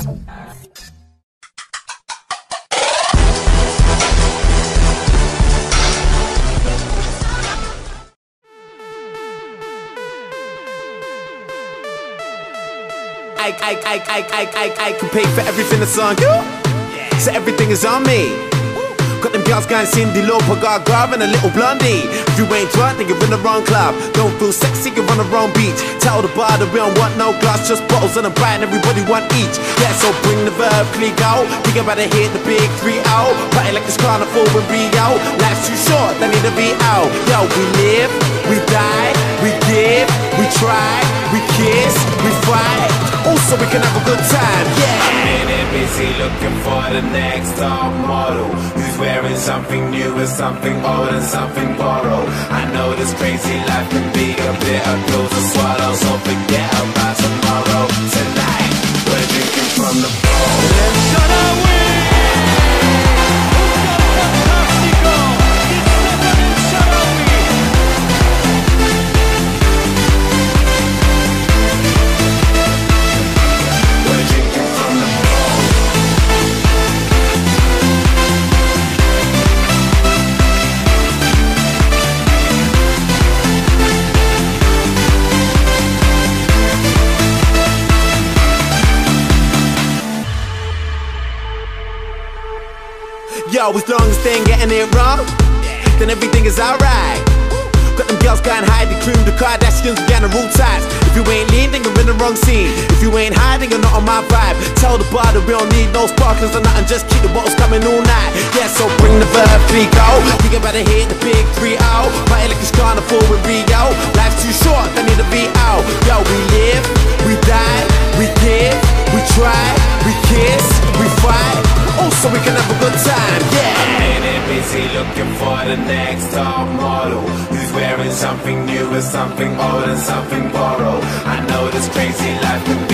I can pay for everything that's on you, so everything is on me. Got them girls going Cindy Lauper, got Garv and a little blondie. If you ain't drunk, then you're in the wrong club. Don't feel sexy, you're on the wrong beach. Tell the bar that we don't want no glass, just bottles and a bite, and everybody want each. Yeah, so bring the verb, click out. We about to hit the big 3 out. Party like it's carnival when we out. Life's too short, they need to be out. Yo, we live, we die, we give, we try, we kiss, we fight. Also, we can have a good time, yeah. I'm in it busy looking for the next top model who's wearing something new and something old and something borrowed. I know this crazy life can be a bitter pill to swallow, so forget about tomorrow. Tonight, we're drinking from the bowl. Yo, as long as they ain't getting it wrong, then everything is alright. Got them girls going high, the crew, the Kardashians, we got the rule ties. If you ain't lean, then you're in the wrong scene. If you ain't high, then you're not on my vibe. Tell the bar that we don't need no sparklers or nothing, just keep the bottles coming all night. Yeah, so bring the verb, click out. We about to hit the big 3 out. Party like it's carnival with Rio. Life's too short, they need to be out. Yo, we live, we die, we give, we try, we kiss, we fight. Also, we can have a good time, yeah. I'm in it busy looking for the next top model who's wearing something new and something old and something borrowed. I know this crazy life can